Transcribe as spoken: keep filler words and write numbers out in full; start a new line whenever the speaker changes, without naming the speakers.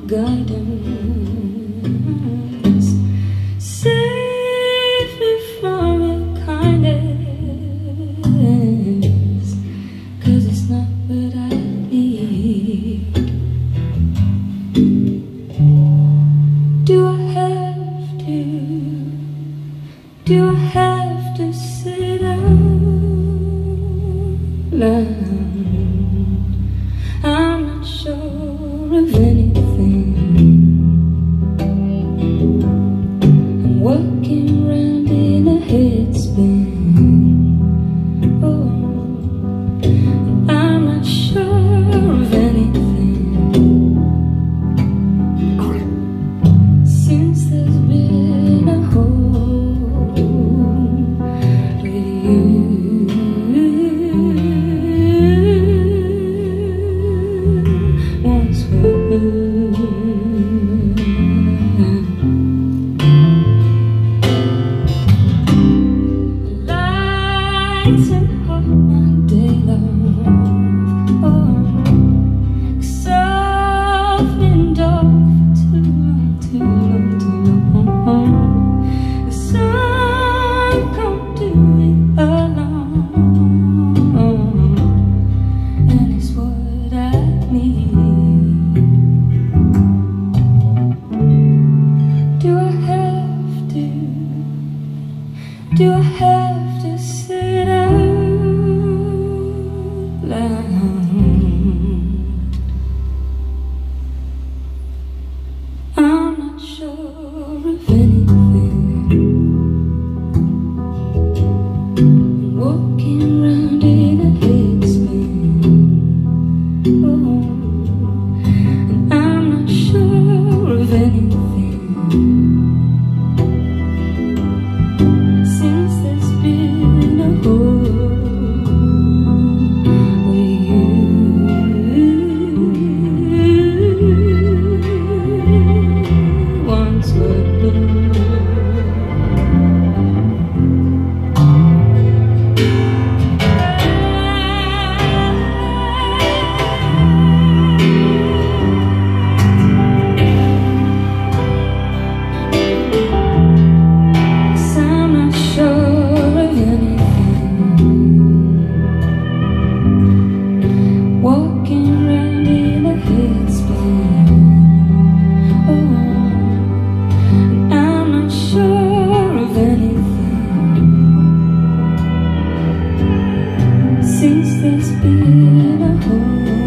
guidance. Save me from your kindness, 'cause it's not what I need. Do I have to, do I have to sit alone? I'm not sure of anything. I'm walking around in a headspin. Oh, I'm not sure of anything. Since there's been a hole with you. Lights and hot my day long. Oh, 'cause I've been dark for too long, too long, too long. The sun can't do it alone, and it's what I need. Do I have to, do I have to sit alone? I'm not sure of anything. I'm walking around in a headspin. Oh, and I'm not sure of anything. Since there's been a hole with you. Once were blue. Since there's been a hole